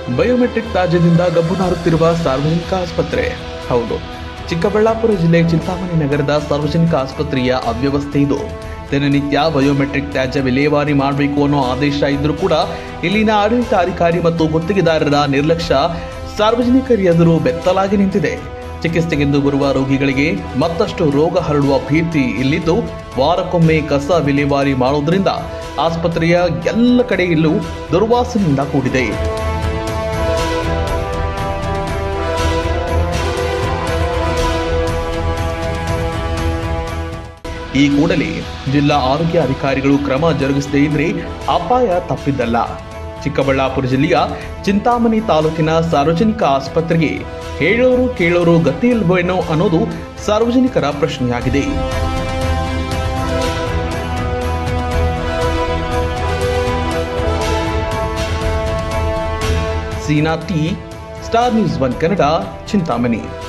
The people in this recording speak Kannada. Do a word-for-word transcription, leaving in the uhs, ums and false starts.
ಬಯೋಮೆಟ್ರಿಕ್ ತ್ಯಾಜ್ಯದಿಂದ ಗಬ್ಬು ನಾರುತ್ತಿರುವ ಸಾರ್ವಜನಿಕ ಆಸ್ಪತ್ರೆ. ಹೌದು, ಚಿಕ್ಕಬಳ್ಳಾಪುರ ಜಿಲ್ಲೆ ಚಿಂತಾಮಣಿ ನಗರದ ಸಾರ್ವಜನಿಕ ಆಸ್ಪತ್ರೆಯ ಅವ್ಯವಸ್ಥೆ ಇದು. ದಿನನಿತ್ಯ ಬಯೋಮೆಟ್ರಿಕ್ ತ್ಯಾಜ್ಯ ವಿಲೇವಾರಿ ಮಾಡಬೇಕು ಅನ್ನೋ ಆದೇಶ ಇದ್ರೂ ಕೂಡ ಇಲ್ಲಿನ ಆಡಳಿತಾಧಿಕಾರಿ ಮತ್ತು ಗುತ್ತಿಗೆದಾರರ ನಿರ್ಲಕ್ಷ್ಯ ಸಾರ್ವಜನಿಕರ ಎದುರು ಬೆತ್ತಲಾಗಿ ನಿಂತಿದೆ. ಚಿಕಿತ್ಸೆಗೆಂದು ಬರುವ ರೋಗಿಗಳಿಗೆ ಮತ್ತಷ್ಟು ರೋಗ ಹರಡುವ ಭೀತಿ ಇಲ್ಲಿದ್ದು, ವಾರಕ್ಕೊಮ್ಮೆ ಕಸ ವಿಲೇವಾರಿ ಮಾಡುವುದರಿಂದ ಆಸ್ಪತ್ರೆಯ ಎಲ್ಲ ಕಡೆಯಲ್ಲೂ ದುರ್ವಾಸನೆಯಿಂದ ಕೂಡಿದೆ. ಈ ಕೂಡಲೇ ಜಿಲ್ಲಾ ಆರೋಗ್ಯ ಅಧಿಕಾರಿಗಳು ಕ್ರಮ ಜರುಗಿಸದೇ ಇದ್ರೆ ಅಪಾಯ ತಪ್ಪಿದ್ದಲ್ಲ. ಚಿಕ್ಕಬಳ್ಳಾಪುರ ಜಿಲ್ಲೆಯ ಚಿಂತಾಮಣಿ ತಾಲೂಕಿನ ಸಾರ್ವಜನಿಕ ಆಸ್ಪತ್ರೆಗೆ ಹೇಳೋರು ಕೇಳೋರು ಗತಿ ಇಲ್ವೇನೋ ಅನ್ನೋದು ಸಾರ್ವಜನಿಕರ ಪ್ರಶ್ನೆಯಾಗಿದೆ. Seena T, Star News One Kannada, Chintamani.